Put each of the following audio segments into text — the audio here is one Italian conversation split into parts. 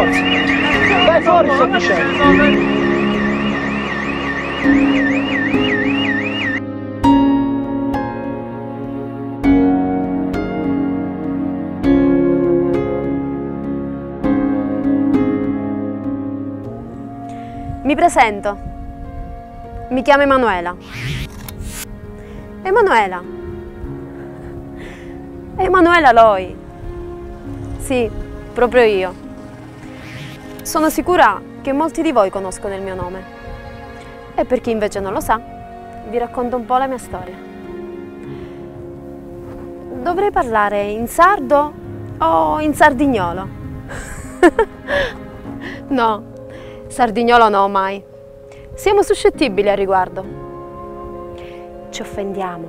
forza. Dai fuori, sto dicendo. Mi presento, mi chiamo Emanuela. Emanuela. Emanuela Loi. Sì, proprio io. Sono sicura che molti di voi conoscono il mio nome. E per chi invece non lo sa, vi racconto un po' la mia storia. Dovrei parlare in sardo o in sardignolo? No. Sardignolo no, mai. Siamo suscettibili al riguardo. Ci offendiamo.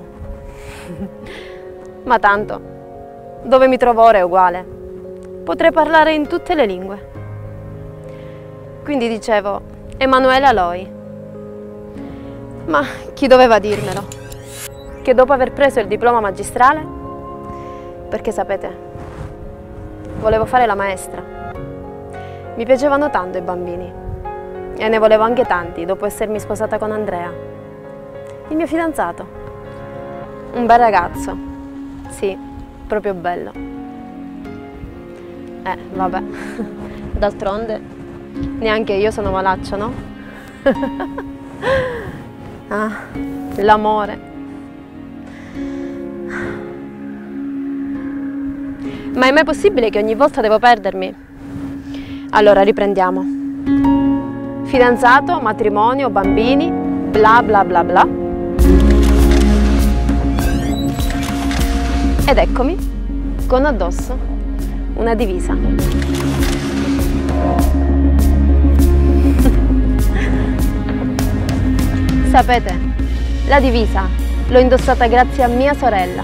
Ma tanto, dove mi trovo ora è uguale. Potrei parlare in tutte le lingue. Quindi dicevo, Emanuela Loi. Ma chi doveva dirmelo? Che dopo aver preso il diploma magistrale, perché sapete, volevo fare la maestra. Mi piacevano tanto i bambini. E ne volevo anche tanti dopo essermi sposata con Andrea, il mio fidanzato. Un bel ragazzo, sì, proprio bello. Vabbè, d'altronde neanche io sono malaccia, no? Ah, l'amore. Ma è mai possibile che ogni volta devo perdermi? Allora, riprendiamo. Fidanzato, matrimonio, bambini, bla bla bla bla. Ed eccomi, con addosso una divisa. Sapete, la divisa l'ho indossata grazie a mia sorella.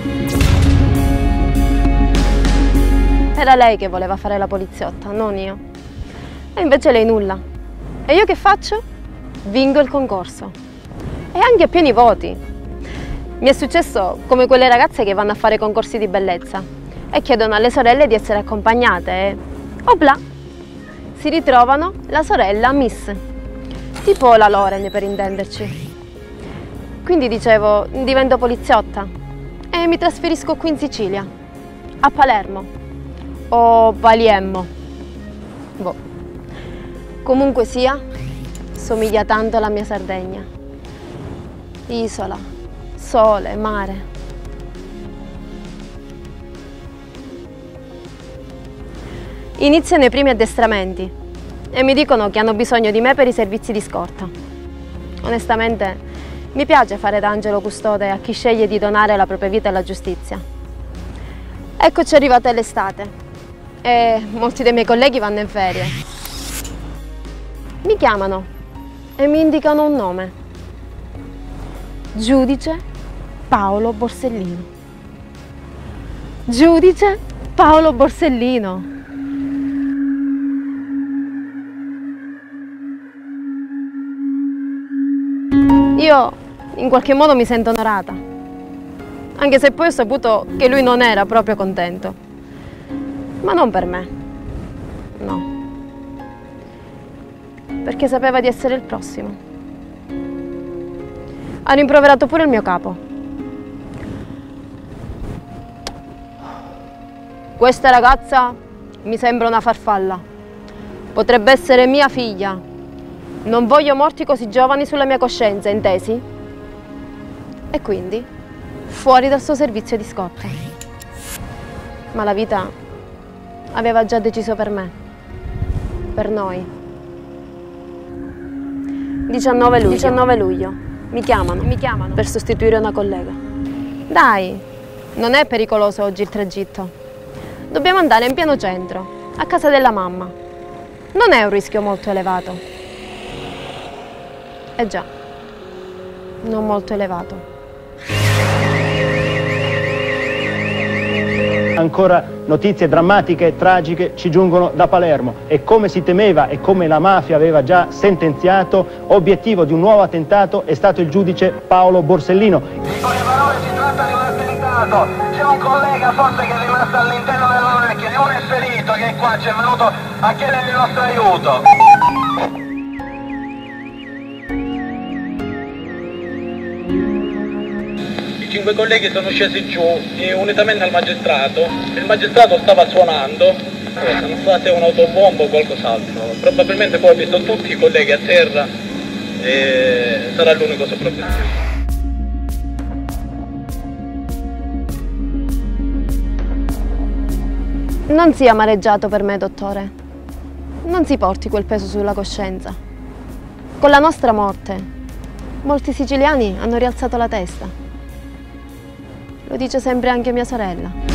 Era lei che voleva fare la poliziotta, non io. E invece lei nulla. E io che faccio? Vinco il concorso. E anche a pieni voti. Mi è successo come quelle ragazze che vanno a fare concorsi di bellezza e chiedono alle sorelle di essere accompagnate e opla! Si ritrovano la sorella Miss. Tipo la Loren, per intenderci. Quindi dicevo, divento poliziotta e mi trasferisco qui in Sicilia, a Palermo o Paliemmo. Boh. Comunque sia, somiglia tanto alla mia Sardegna. Isola, sole, mare. Iniziano i primi addestramenti e mi dicono che hanno bisogno di me per i servizi di scorta. Onestamente, mi piace fare da angelo custode a chi sceglie di donare la propria vita alla giustizia. Eccoci arrivate l'estate e molti dei miei colleghi vanno in ferie. Mi chiamano e mi indicano un nome. Giudice Paolo Borsellino. Giudice Paolo Borsellino. Io in qualche modo mi sento onorata, anche se poi ho saputo che lui non era proprio contento. Ma non per me, no. Perché sapeva di essere il prossimo. Ha rimproverato pure il mio capo. Questa ragazza mi sembra una farfalla. Potrebbe essere mia figlia. Non voglio morti così giovani sulla mia coscienza, intesi? E quindi, fuori dal suo servizio di scorta. Ma la vita aveva già deciso per me. Per noi. 19 luglio. Mi chiamano per sostituire una collega. Dai, non è pericoloso oggi il tragitto. Dobbiamo andare in pieno centro, a casa della mamma. Non è un rischio molto elevato. Eh già, non molto elevato. Ancora notizie drammatiche e tragiche ci giungono da Palermo e come si temeva e come la mafia aveva già sentenziato, obiettivo di un nuovo attentato è stato il giudice Paolo Borsellino. In poche parole si tratta di un attentato. trovato, c'è un collega forse che è rimasto all'interno della macchina e uno è ferito che è qua, ci è venuto a chiedere il nostro aiuto. I 5 colleghi sono scesi giù unitamente al magistrato, il magistrato stava suonando, sono state un'autobomba o qualcos'altro, probabilmente poi ho visto tutti i colleghi a terra e sarà l'unico sopravvissuto. Non sia amareggiato per me, dottore. Non si porti quel peso sulla coscienza. Con la nostra morte, molti siciliani hanno rialzato la testa. Lo dice sempre anche mia sorella.